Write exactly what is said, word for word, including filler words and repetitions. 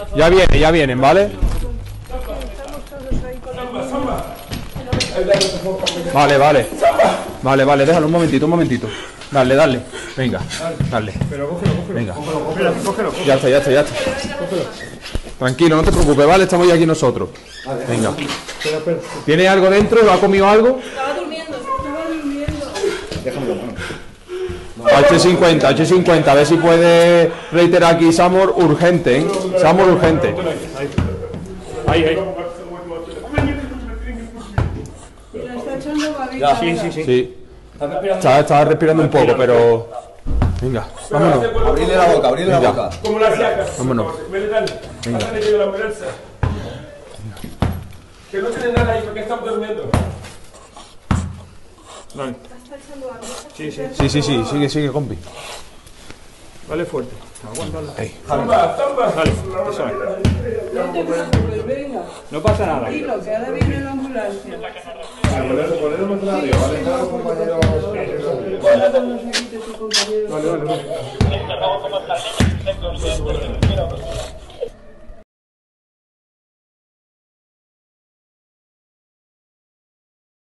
Ya vienen, ya vienen, ¿vale? Vale, vale. Vale, vale, déjalo un momentito, un momentito. Dale, dale. Venga, dale. Venga. Ya está, ya está, ya está. Tranquilo, no te preocupes, ¿vale? Estamos ya aquí nosotros. Venga. ¿Tiene algo dentro? ¿Ha comido algo? Estaba durmiendo, estaba durmiendo. Déjamelo, bueno. H cincuenta, H cincuenta, a ver si puede reiterar aquí Samur urgente, ¿eh? Samur urgente. Ahí, ahí. Y le está echando babita. Sí, sí, sí. Sí. Estaba, estaba respirando un poco, pero... Venga, vámonos. Abrirle la boca, abrirle la Venga. boca. Como la siaca. Vámonos. Venga. Que la ambulancia. Que no tiene nada ahí porque estamos durmiendo. Vale. Sí, sí. Sí, sí, sí, sigue, sigue, compi. Vale fuerte. Aguántalo. Ahí. Tamba, tamba. Dale, eso es. No te preocupes, venga. No pasa nada. Tranquilo, que ahora viene la ambulancia. Poner el contrario, ¿vale? Cada compañero. No se quite tu compañero. Vale, vale, vale.